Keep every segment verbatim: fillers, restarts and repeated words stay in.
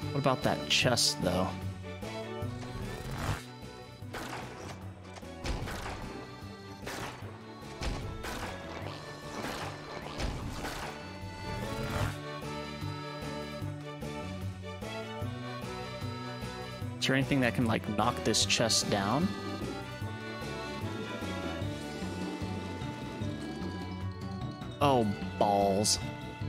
What about that chest, though? Is there anything that can, like, knock this chest down? Oh, balls.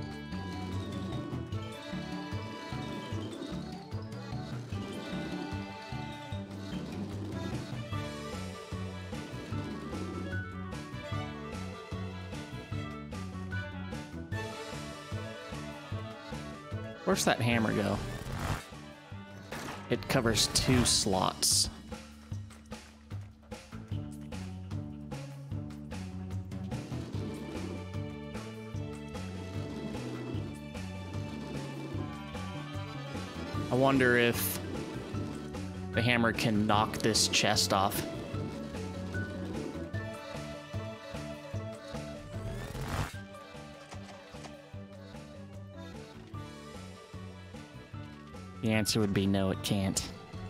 Where's that hammer go? It covers two slots. I wonder if the hammer can knock this chest off. The answer would be no, it can't.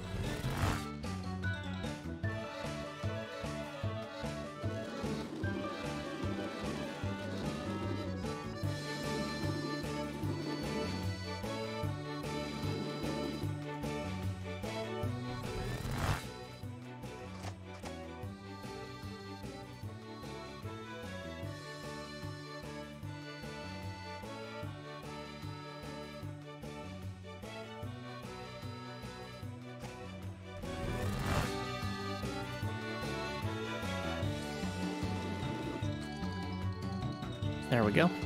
There we go.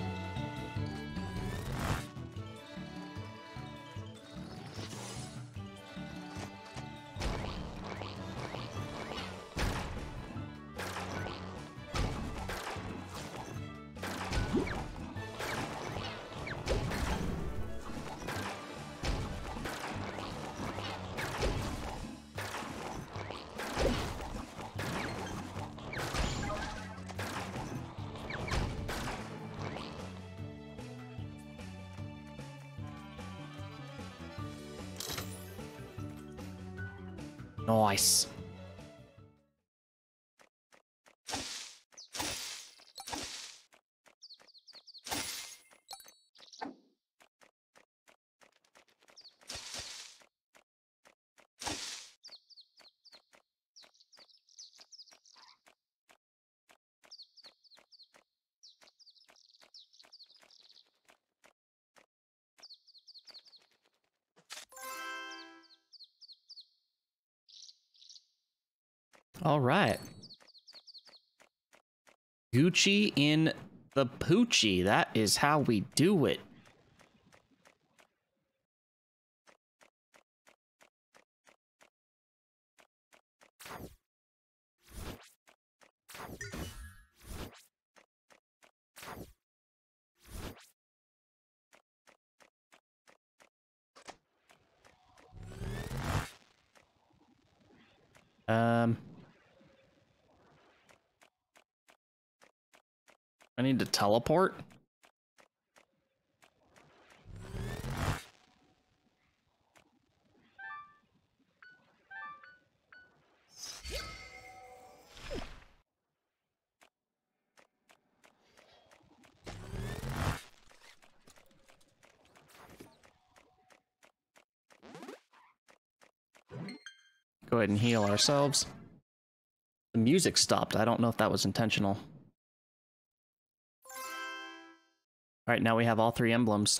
Nice. All right. Gucci in the Poochie. That is how we do it. Um... I need to teleport. Go ahead and heal ourselves. The music stopped. I don't know if that was intentional. All right, now we have all three emblems.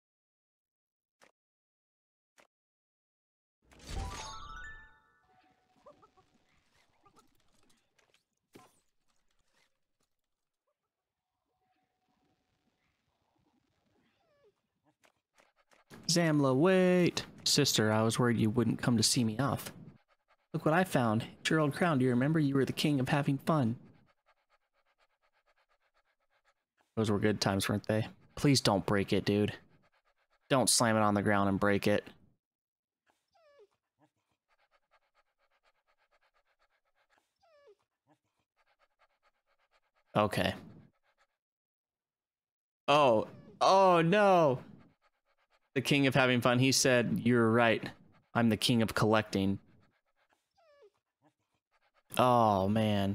Zamla, wait. Sister, I was worried you wouldn't come to see me off. Look what I found. It's your old crown. Do you remember? You were the king of having fun. Those were good times, weren't they? Please don't break it, dude. Don't slam it on the ground and break it. Okay. Oh. Oh, no. The king of having fun. He said, "You're right. I'm the king of collecting." Oh, man.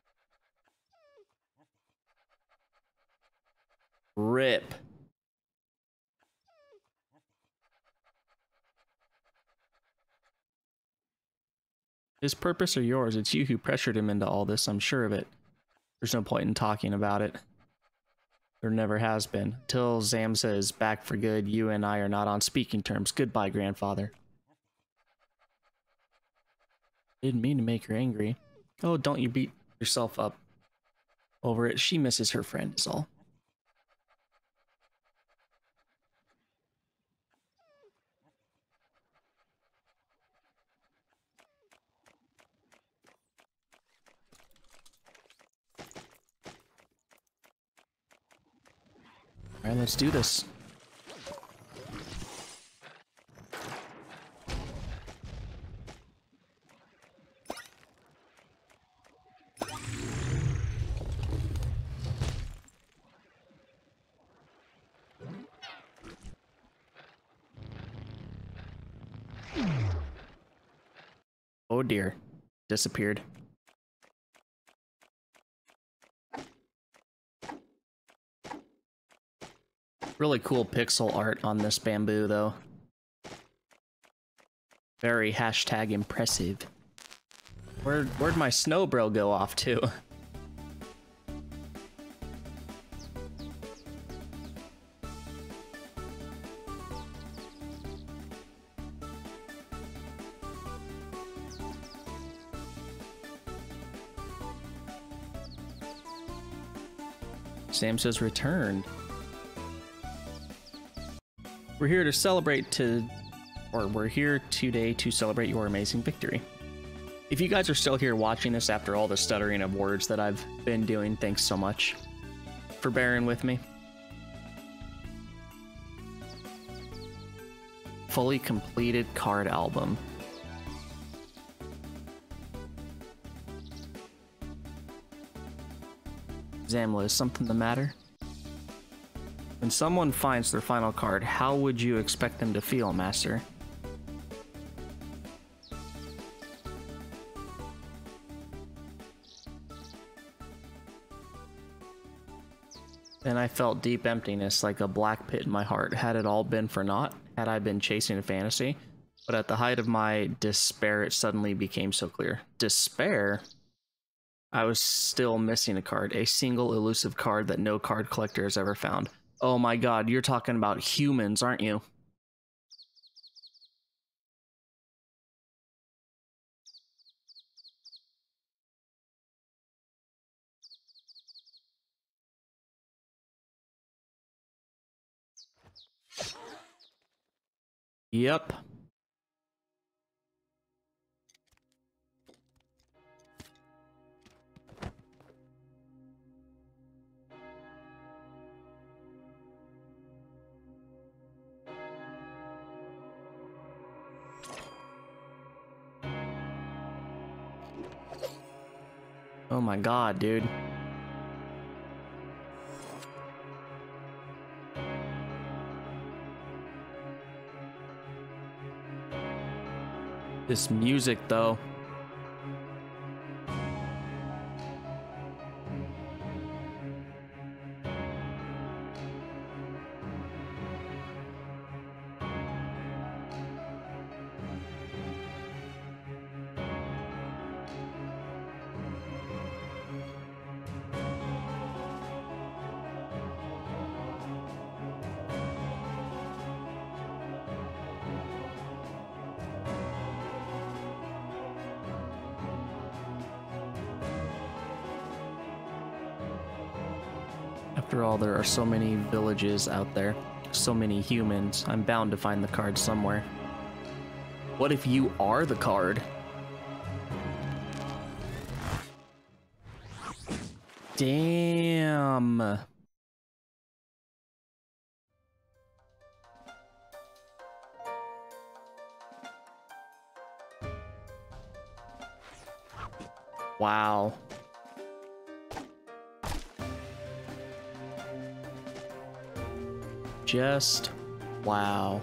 Rip. His purpose or yours? It's you who pressured him into all this, I'm sure of it. There's no point in talking about it. There never has been. Till Zamza is back for good, you and I are not on speaking terms. Goodbye, grandfather. Didn't mean to make her angry. Oh, don't you beat yourself up over it. She misses her friend is all. All right, let's do this. Oh dear. Disappeared. Really cool pixel art on this bamboo, though. Very hashtag impressive. Where, where'd my snow bro go off to? Sam says returned. We're here to celebrate to, or we're here today to celebrate your amazing victory. If you guys are still here watching this after all the stuttering of words that I've been doing, thanks so much for bearing with me. Fully completed card album. Zamla, is something the matter? When someone finds their final card, how would you expect them to feel, Master? Then I felt deep emptiness, like a black pit in my heart. Had it all been for naught? Had I been chasing a fantasy? But at the height of my despair, it suddenly became so clear. Despair? I was still missing a card, a single elusive card that no card collector has ever found. Oh my god, you're talking about humans, aren't you? Yep. Oh my god, dude. This music, though. After all, there are so many villages out there, so many humans. I'm bound to find the card somewhere. What if you are the card? Damn. Wow. Just Wow.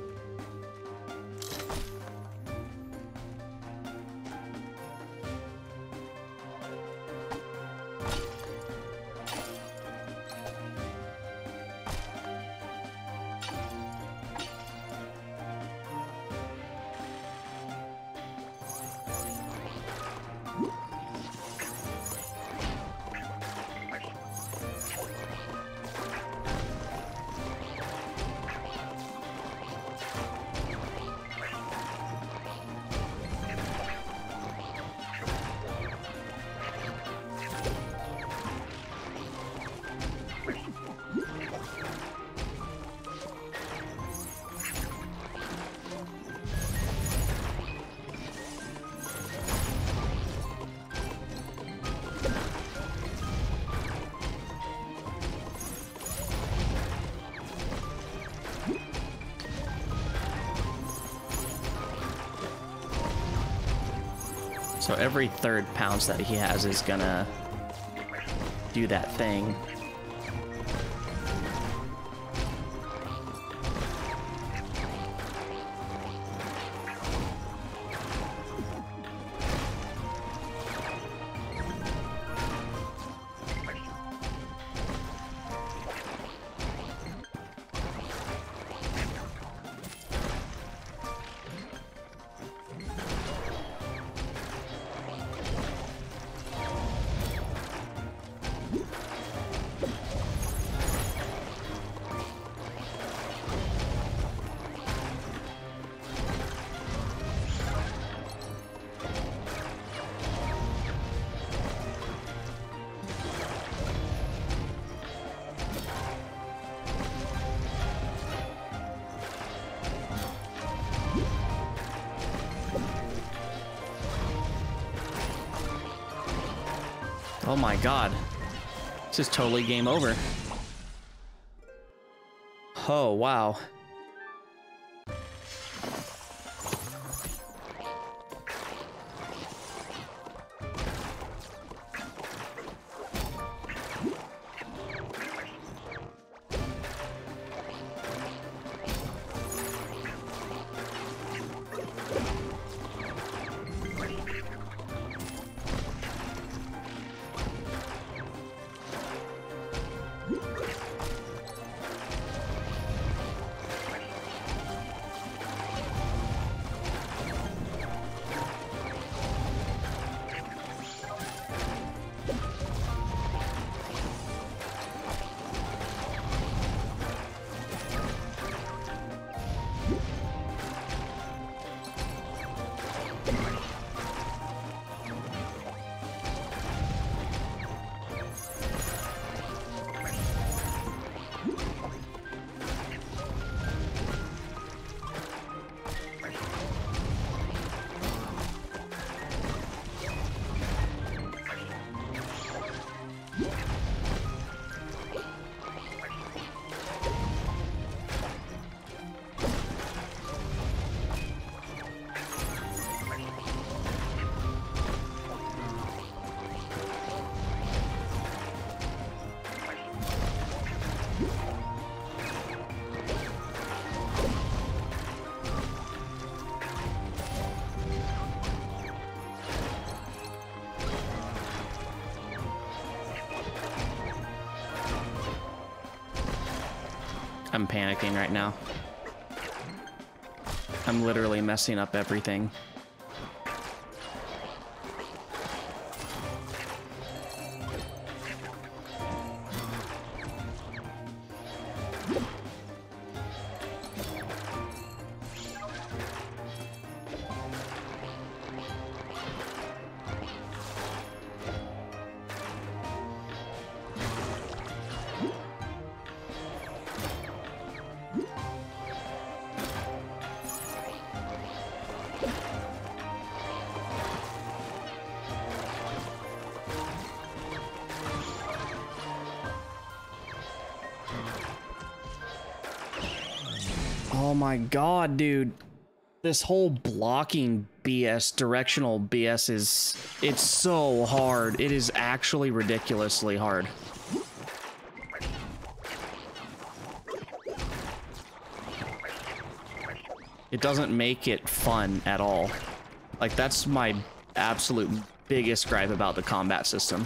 So every third pounce that he has is gonna do that thing. Oh my god. This is totally game over. Oh, wow. I'm panicking right now. I'm literally messing up everything. Oh my god, dude. This whole blocking B S, directional B S is... It's so hard. It is actually ridiculously hard. It doesn't make it fun at all. Like, that's my absolute biggest gripe about the combat system.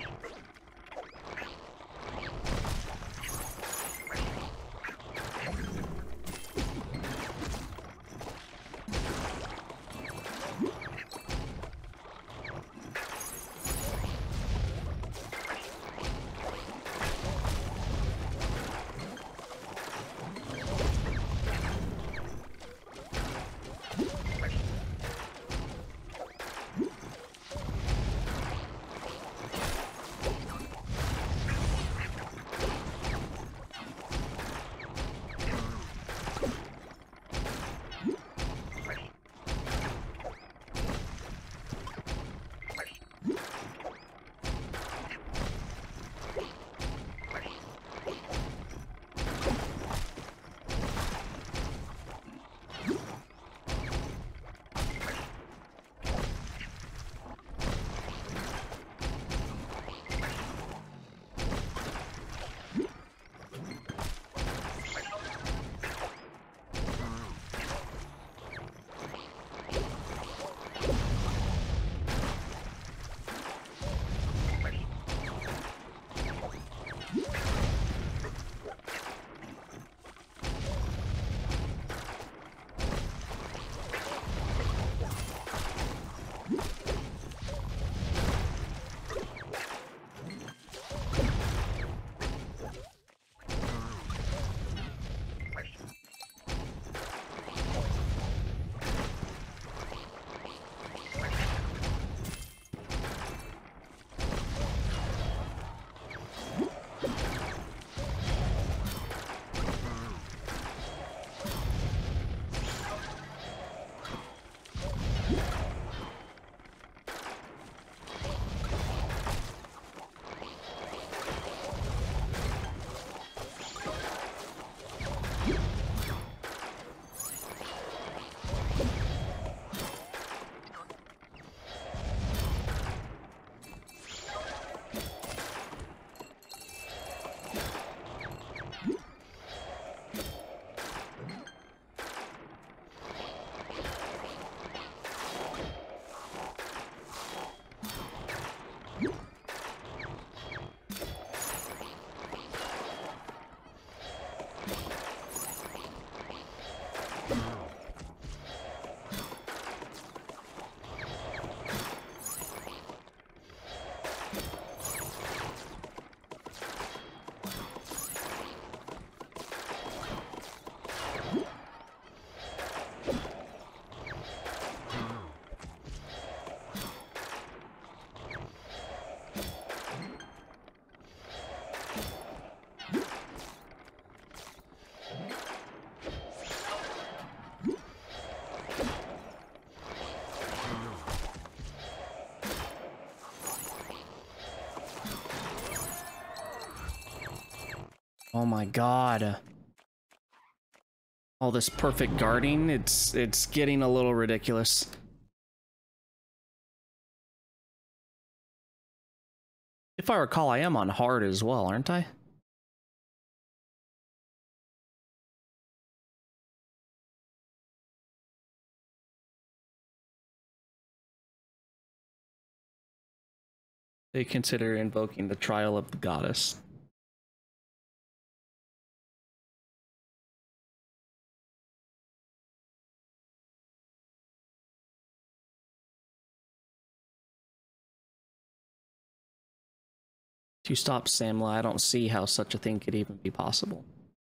Oh my god. All this perfect guarding, it's it's getting a little ridiculous. If I recall, I am on hard as well, aren't I? They consider invoking the trial of the goddess. To stop Samla, I don't see how such a thing could even be possible.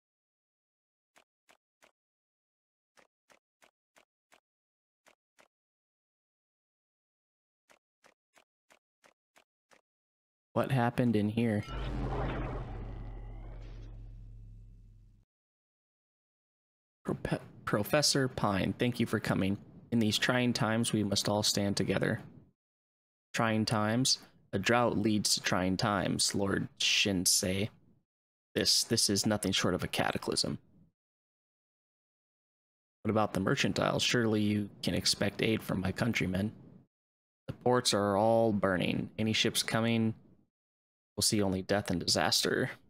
What happened in here? Pro- Professor Pine, thank you for coming. In these trying times, we must all stand together. Trying times? A drought leads to trying times, Lord Shinsei. This, this is nothing short of a cataclysm. What about the merchantiles? Surely you can expect aid from my countrymen. The ports are all burning. Any ships coming, we'll see only death and disaster.